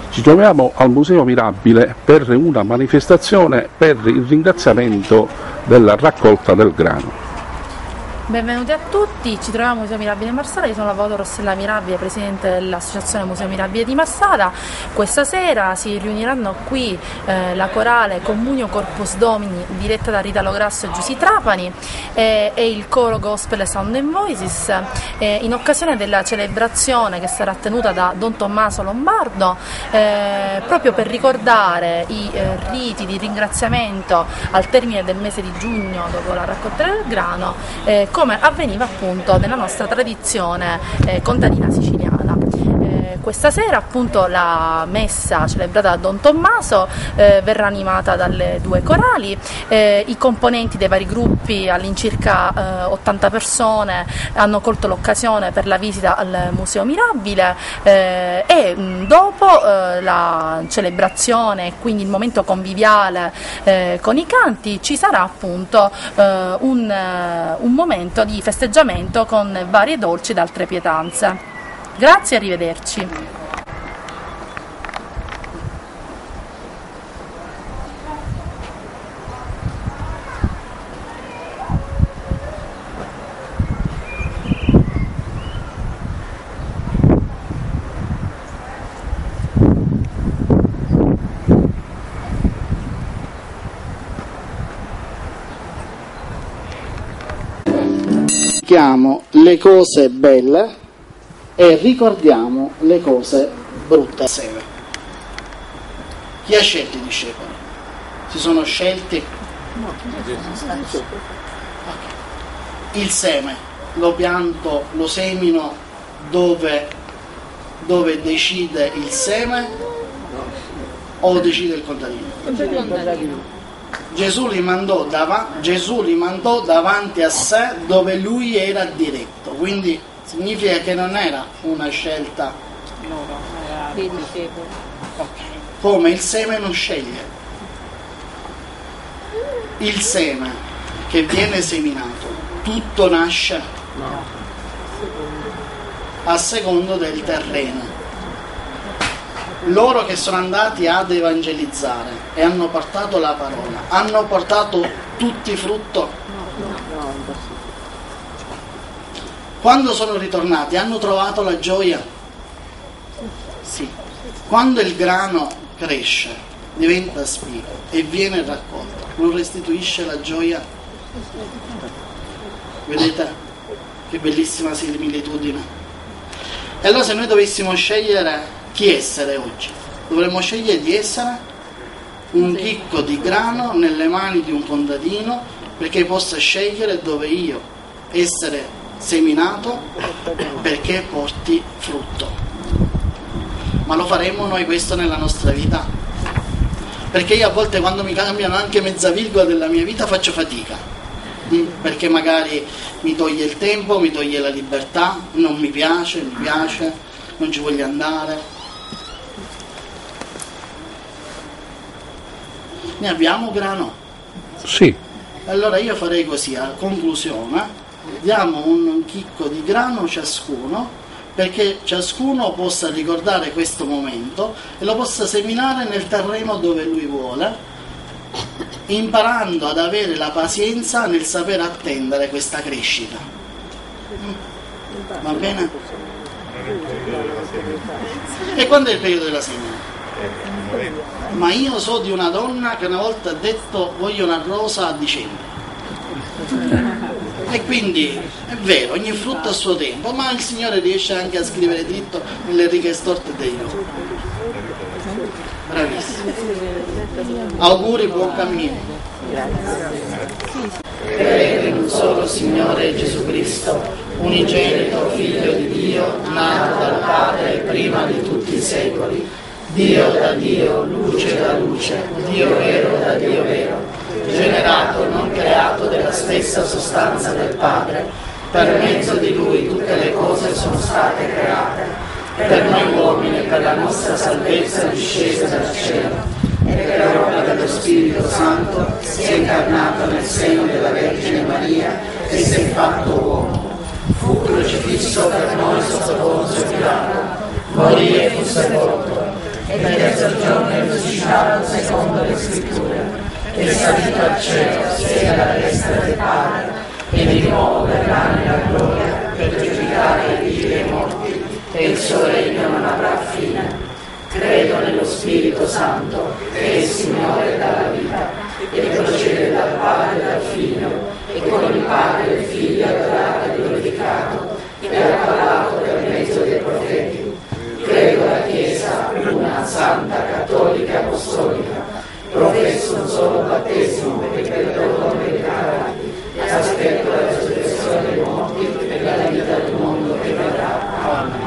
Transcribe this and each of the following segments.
Ci troviamo al Museo Mirabile per una manifestazione per il ringraziamento della raccolta del grano. Benvenuti a tutti, ci troviamo al Museo Mirabile di Marsala, io sono l'avvocato Rossella Mirabile, presidente dell'Associazione Museo Mirabile di Marsala. Questa sera si riuniranno qui la corale Communio Corpus Domini diretta da Rita Lograsso e Giusy Trapani e il coro Gospel Sound and Voices in occasione della celebrazione che sarà tenuta da Don Tommaso Lombardo proprio per ricordare i riti di ringraziamento al termine del mese di giugno dopo la raccolta del grano, come avveniva appunto nella nostra tradizione contadina siciliana. Questa sera appunto la messa celebrata da Don Tommaso verrà animata dalle due corali, i componenti dei vari gruppi, all'incirca 80 persone, hanno colto l'occasione per la visita al Museo Mirabile e dopo la celebrazione e quindi il momento conviviale con i canti ci sarà appunto un momento di festeggiamento con varie dolci ed altre pietanze. Grazie e arrivederci. Chiamo le cose belle e ricordiamo le cose brutte. Chi ha scelto i discepoli? Si sono scelti? Il seme lo pianto, lo semino dove decide il seme o decide il contadino? Gesù li mandò davanti a sé dove lui era diretto, quindi significa che non era una scelta dei discepoli. Come il seme non sceglie. Il seme che viene seminato, tutto nasce a secondo del terreno. Loro che sono andati ad evangelizzare e hanno portato la parola, hanno portato tutti frutto? Quando sono ritornati hanno trovato la gioia? Sì. Quando il grano cresce, diventa spiga e viene raccolto, non restituisce la gioia? Vedete che bellissima similitudine. E allora se noi dovessimo scegliere chi essere oggi, dovremmo scegliere di essere un chicco di grano nelle mani di un contadino, perché possa scegliere dove io essere seminato perché porti frutto. Ma lo faremo noi questo nella nostra vita? Perché io a volte quando mi cambiano anche mezza virgola della mia vita faccio fatica, perché magari mi toglie il tempo, mi toglie la libertà, non mi piace, non ci voglio andare. Ne abbiamo grano? Sì. Allora io farei così, a conclusione, diamo un chicco di grano ciascuno, perché ciascuno possa ricordare questo momento e lo possa seminare nel terreno dove lui vuole, imparando ad avere la pazienza nel saper attendere questa crescita. Va bene? E quando è il periodo della semina? Ma io so di una donna che una volta ha detto voglio una rosa a dicembre. E quindi è vero, ogni frutto ha il suo tempo, ma il Signore riesce anche a scrivere dritto nelle righe storte dei nomi. Bravissimo. Auguri, buon cammino. Credo in un solo Signore Gesù Cristo, unigenito Figlio di Dio, nato dal Padre prima di tutti i secoli, Dio da Dio, luce da luce, Dio vero da Dio vero, generato, non creato, della stessa sostanza del Padre. Per mezzo di Lui tutte le cose sono state create. Per noi uomini e per la nostra salvezza discese dal cielo, e per opera dello Spirito Santo si è incarnato nel seno della Vergine Maria e si è fatto uomo. Fu crocifisso per noi sotto Ponzio Pilato, morì e fu sepolto, e il terzo giorno è risuscitato secondo le scritture, è salito al cielo, siede alla destra del Padre, e di nuovo verrà nella gloria per giudicare i vivi e i morti, e il suo regno non avrà fine. Credo nello Spirito Santo, che è il Signore dalla vita, e procede dal Padre e dal Figlio, e con il Padre e il Figlio adorato e glorificato, e ha parlato per mezzo dei profeti. Credo la Chiesa, una, santa, cattolica e apostolica. Professo un solo battesimo per il perdono dei peccati, e aspetto la resurrezione dei morti e la vita del mondo che verrà. Amen.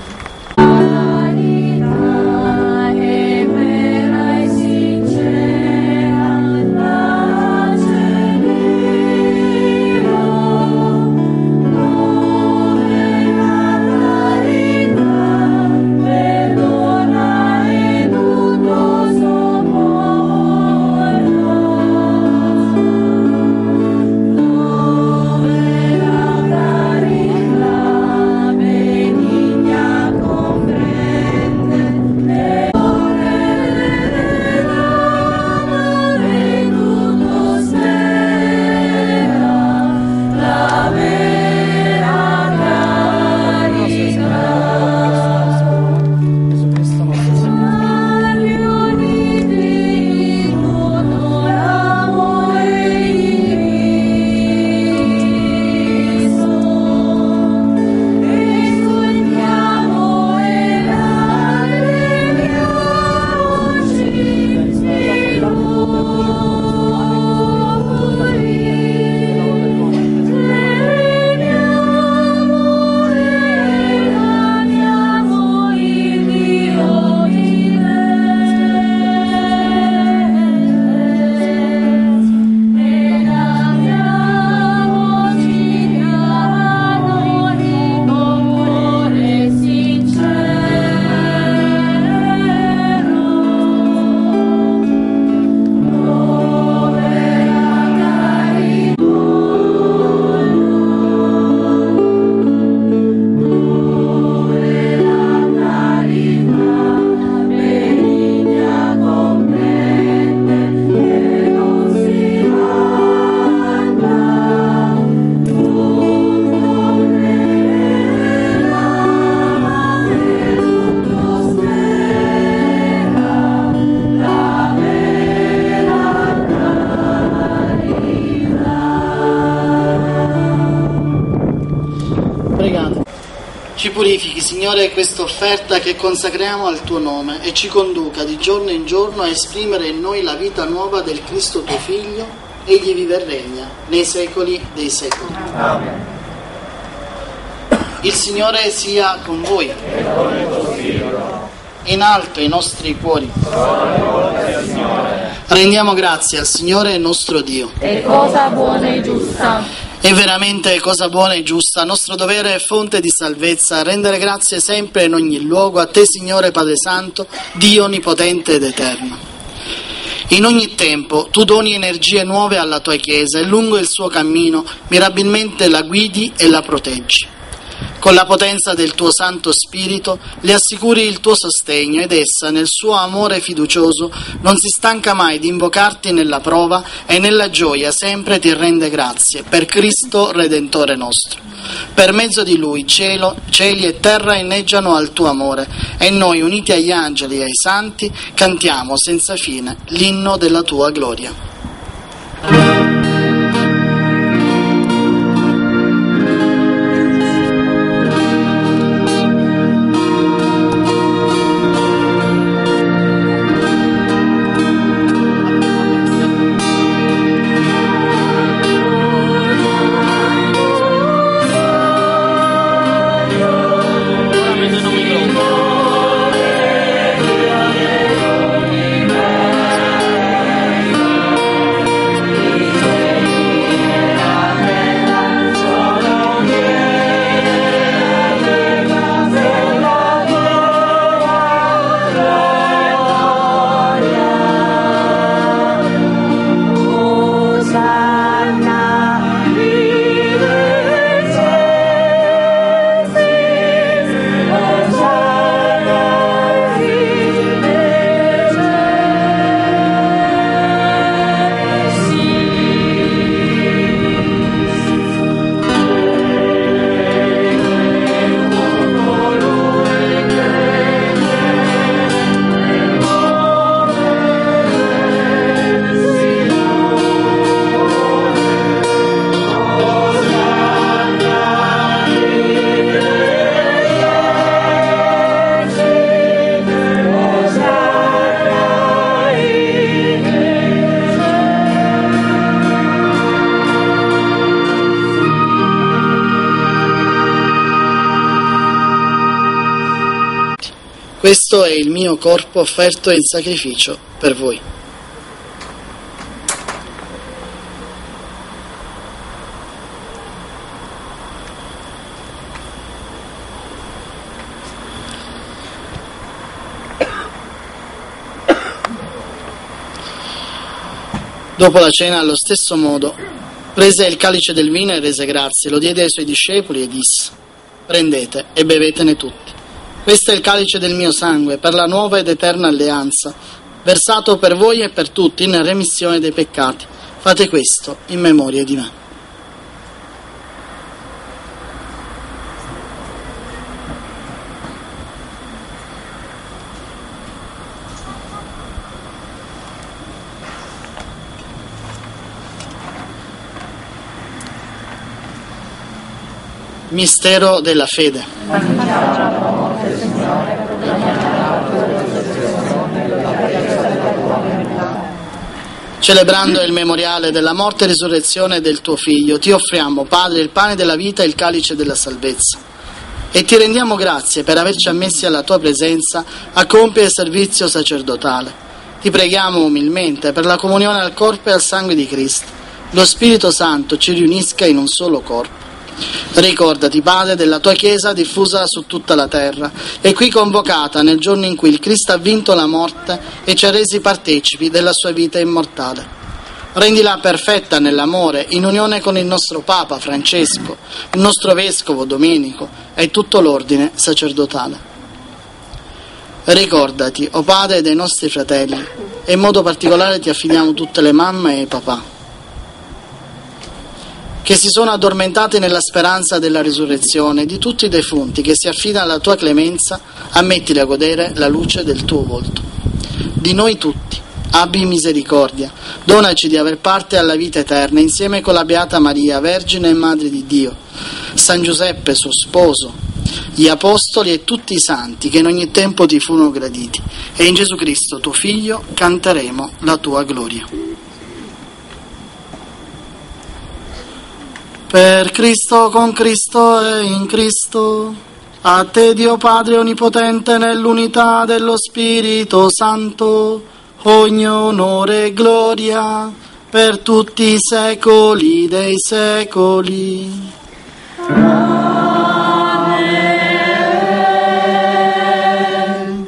Ci purifichi, Signore, questa offerta che consacriamo al Tuo nome e ci conduca di giorno in giorno a esprimere in noi la vita nuova del Cristo Tuo Figlio, egli vive e regna nei secoli dei secoli. Amen. Il Signore sia con voi. E con il tuo spirito. In alto i nostri cuori. Sono rivolti al Signore. Rendiamo grazie al Signore nostro Dio. È cosa buona e giusta. È veramente cosa buona e giusta, nostro dovere e fonte di salvezza, rendere grazie sempre in ogni luogo a Te, Signore Padre Santo, Dio onnipotente ed eterno. In ogni tempo Tu doni energie nuove alla Tua Chiesa e lungo il suo cammino mirabilmente la guidi e la proteggi. Con la potenza del Tuo Santo Spirito le assicuri il Tuo sostegno ed essa, nel suo amore fiducioso, non si stanca mai di invocarti nella prova e nella gioia sempre ti rende grazie, per Cristo Redentore nostro. Per mezzo di Lui cieli e terra inneggiano al Tuo amore e noi, uniti agli angeli e ai santi, cantiamo senza fine l'inno della Tua gloria. Questo è il mio corpo offerto in sacrificio per voi. Dopo la cena, allo stesso modo, prese il calice del vino e rese grazie, lo diede ai suoi discepoli e disse: prendete e bevetene tutti. Questo è il calice del mio sangue, per la nuova ed eterna alleanza, versato per voi e per tutti in remissione dei peccati. Fate questo in memoria di me. Mistero della fede. Celebrando il memoriale della morte e risurrezione del tuo Figlio, ti offriamo, Padre, il pane della vita e il calice della salvezza. E ti rendiamo grazie per averci ammessi alla tua presenza a compiere il servizio sacerdotale. Ti preghiamo umilmente per la comunione al corpo e al sangue di Cristo. Lo Spirito Santo ci riunisca in un solo corpo. Ricordati, Padre, della tua Chiesa diffusa su tutta la terra e qui convocata nel giorno in cui il Cristo ha vinto la morte e ci ha resi partecipi della sua vita immortale. Rendila perfetta nell'amore, in unione con il nostro Papa Francesco, il nostro Vescovo Domenico e tutto l'ordine sacerdotale. Ricordati, o Padre, dei nostri fratelli, e in modo particolare ti affidiamo tutte le mamme e i papà che si sono addormentati nella speranza della risurrezione, di tutti i defunti che si affidano alla tua clemenza, ammettili a godere la luce del tuo volto. Di noi tutti, abbi misericordia, donaci di aver parte alla vita eterna insieme con la Beata Maria, Vergine e Madre di Dio, San Giuseppe, suo sposo, gli Apostoli e tutti i santi che in ogni tempo ti furono graditi, e in Gesù Cristo, tuo Figlio, canteremo la tua gloria. Per Cristo, con Cristo e in Cristo, a te Dio Padre Onnipotente nell'unità dello Spirito Santo, ogni onore e gloria per tutti i secoli dei secoli. Amen.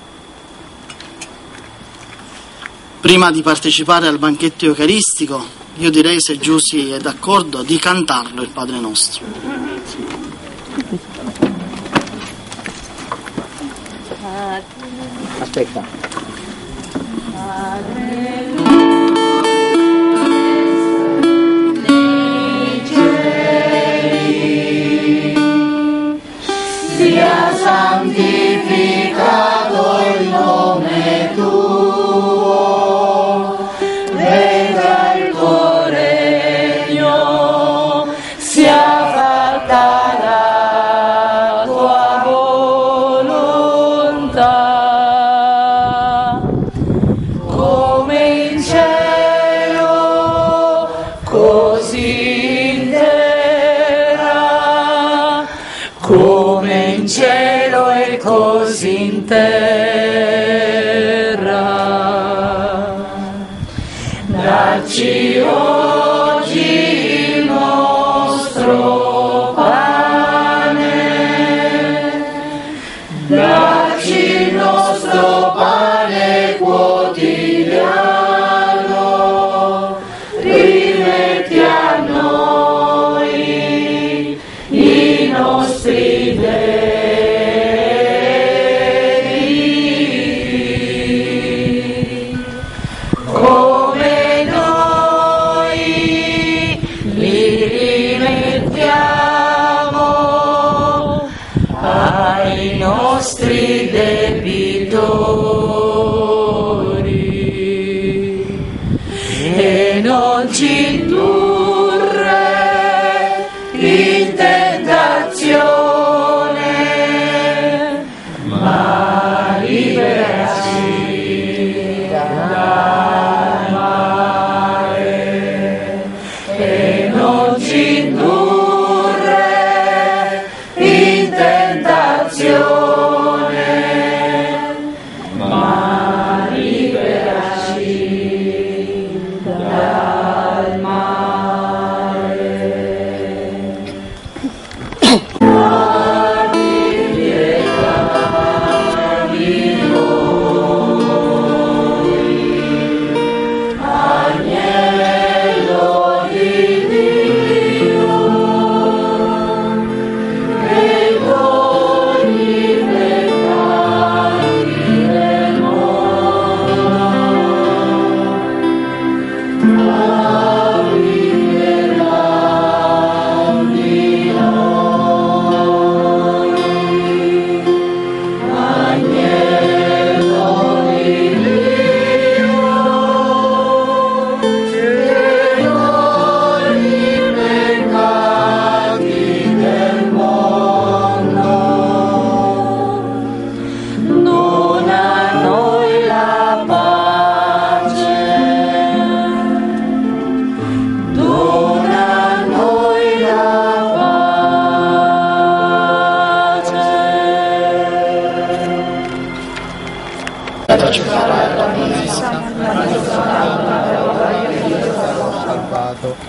Prima di partecipare al banchetto eucaristico, io direi, se Giussi è d'accordo, di cantarlo il Padre Nostro. Aspetta. Sia santificato il nome tuo, venga il tuo regno, sia fatta la tua volontà, come in cielo, così in terra, come in cielo e così in terra. Dacci oggi il nostro pane, dacci il nostro pane quotidiano, rimetti a noi i nostri debiti, come noi li rimettiamo ai nostri debitori, e non ci indurre in tentazione, ma liberaci dal male. E non ci indurre in tentazione, Facci fare la promessa. Salvato.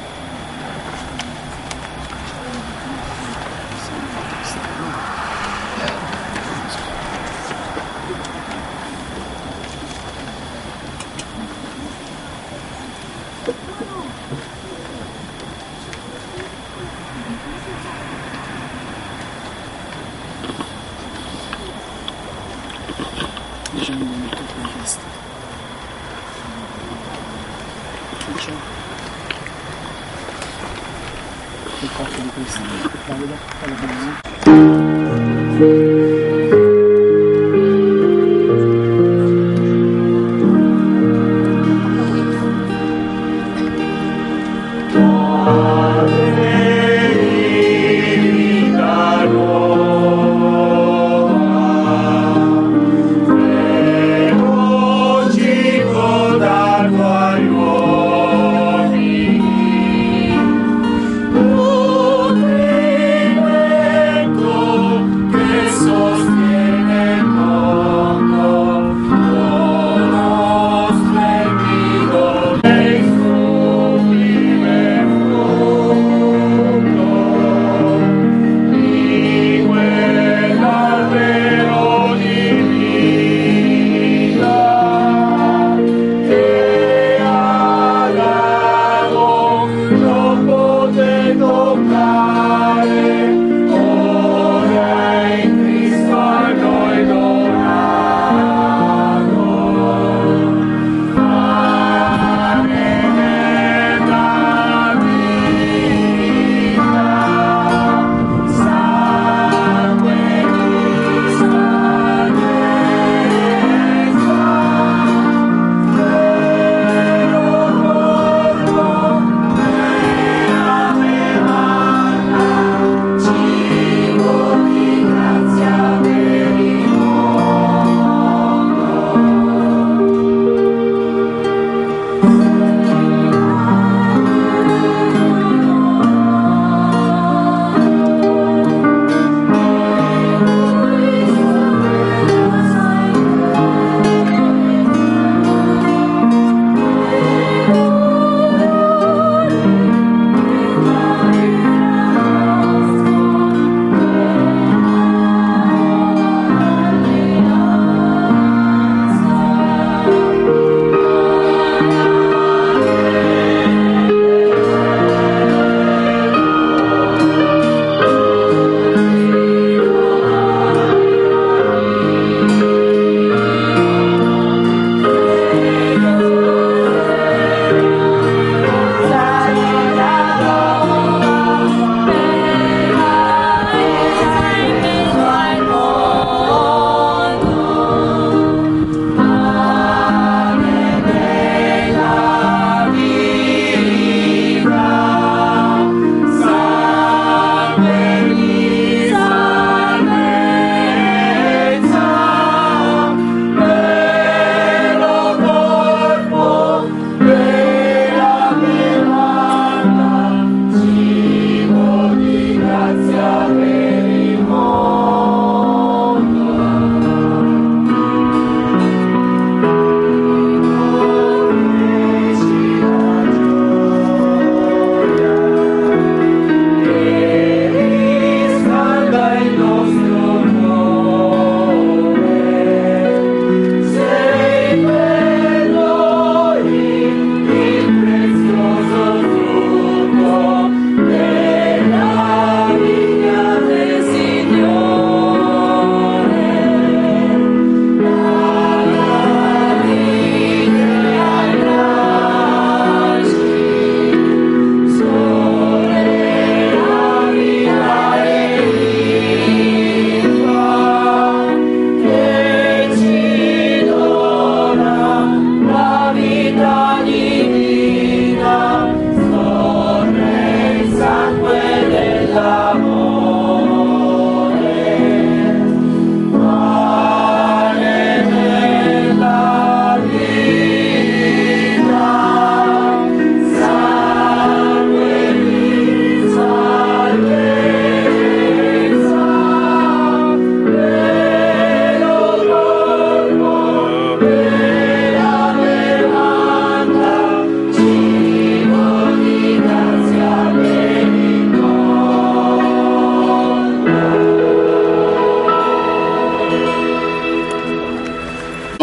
Il corpo di Cristo, So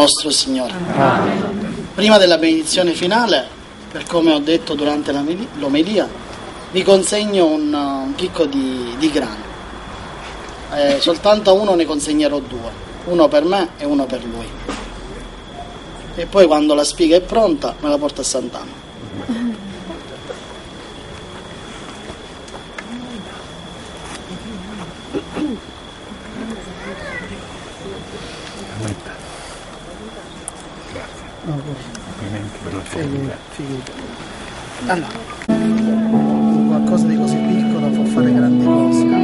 nostro Signore. Amen. Prima della benedizione finale, per come ho detto durante l'omelia, vi consegno un chicco di grano. Soltanto a uno ne consegnerò 2, uno per me e uno per lui. E poi quando la spiga è pronta me la porta a Sant'Anna. Complimenti per la famiglia. Allora, qualcosa di così piccolo può fare grandi cose.